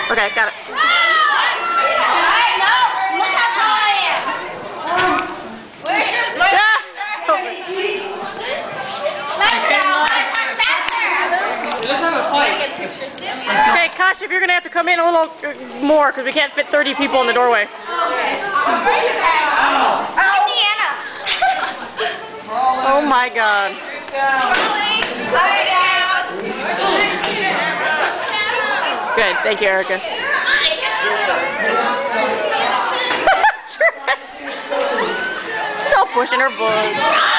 Okay, got it. Okay, Kasha, if you're going to have to come in a little more because we can't fit 30 people in the doorway. Indiana. Oh my God. Good, thank you, Erica. She's all pushing her book.